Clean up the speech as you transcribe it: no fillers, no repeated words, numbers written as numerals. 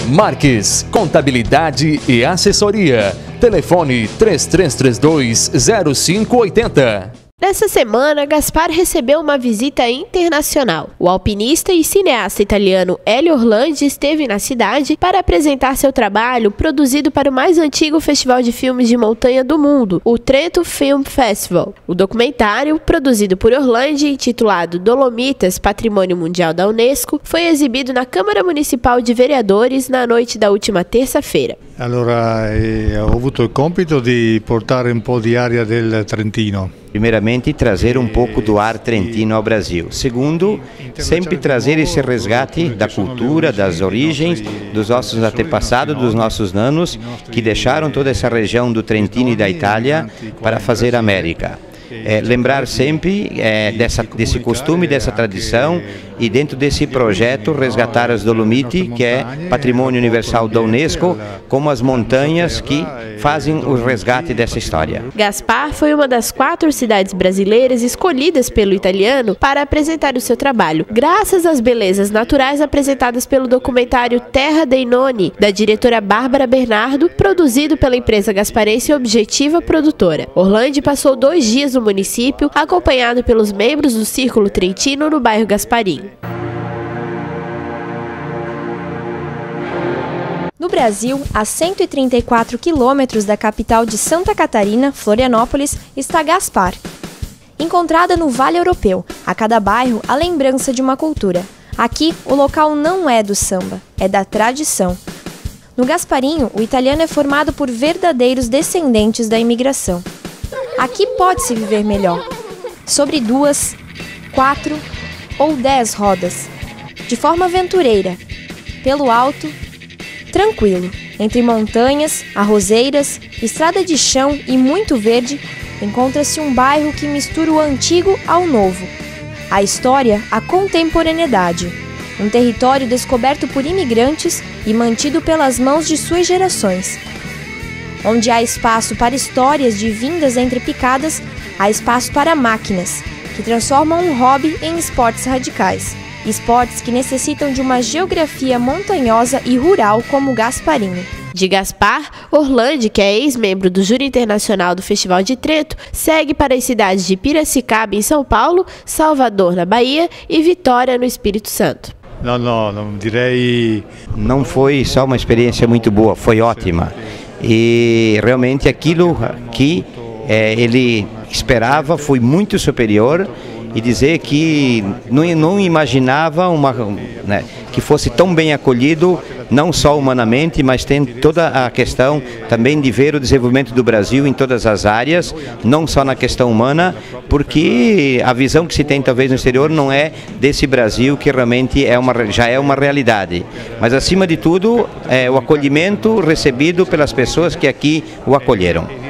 Marques, Contabilidade e Assessoria. Telefone 3332-0580. Nessa semana, Gaspar recebeu uma visita internacional. O alpinista e cineasta italiano Elio Orlandi esteve na cidade para apresentar seu trabalho produzido para o mais antigo festival de filmes de montanha do mundo, o Trento Film Festival. O documentário, produzido por Orlandi, intitulado Dolomitas, Patrimônio Mundial da Unesco, foi exibido na Câmara Municipal de Vereadores na noite da última terça-feira. Allora, ho avuto il compito di portare un po' di aria del Trentino. Primeiramente, trazer um pouco do ar trentino ao Brasil. Segundo, sempre trazer esse resgate da cultura, das origens, dos nossos antepassados, dos nossos nanos, que deixaram toda essa região do Trentino e da Itália para fazer América. Lembrar sempre desse costume, dessa tradição, e dentro desse projeto resgatar as Dolomites, que é Patrimônio Universal da Unesco, como as montanhas que fazem o resgate dessa história. Gaspar foi uma das 4 cidades brasileiras escolhidas pelo italiano para apresentar o seu trabalho, graças às belezas naturais apresentadas pelo documentário Terra dei Nonni, da diretora Bárbara Bernardo, produzido pela empresa gasparense Objetiva Produtora. Orlandi passou 2 dias no município, acompanhado pelos membros do Círculo Trentino no bairro Gasparim. No Brasil, a 134 quilômetros da capital de Santa Catarina, Florianópolis, está Gaspar. Encontrada no Vale Europeu, a cada bairro a lembrança de uma cultura. Aqui, o local não é do samba, é da tradição. No Gasparinho, o italiano é formado por verdadeiros descendentes da imigração. Aqui pode-se viver melhor, sobre 2, 4 ou 10 rodas, de forma aventureira, pelo alto, tranquilo, entre montanhas, arrozeiras, estrada de chão e muito verde, encontra-se um bairro que mistura o antigo ao novo, a história à contemporaneidade, um território descoberto por imigrantes e mantido pelas mãos de suas gerações. Onde há espaço para histórias de vindas entre picadas, há espaço para máquinas, que transformam um hobby em esportes radicais. Esportes que necessitam de uma geografia montanhosa e rural como o Gasparinho. De Gaspar, Orlandi, que é ex-membro do Júri Internacional do Festival de Trento, segue para as cidades de Piracicaba, em São Paulo, Salvador, na Bahia e Vitória, no Espírito Santo. Não foi só uma experiência muito boa, foi ótima. E realmente aquilo que ele esperava foi muito superior, e dizer que não imaginava que fosse tão bem acolhido, não só humanamente, mas tem toda a questão também de ver o desenvolvimento do Brasil em todas as áreas, não só na questão humana, porque a visão que se tem talvez no exterior não é desse Brasil que realmente já é uma realidade, mas acima de tudo o acolhimento recebido pelas pessoas que aqui o acolheram.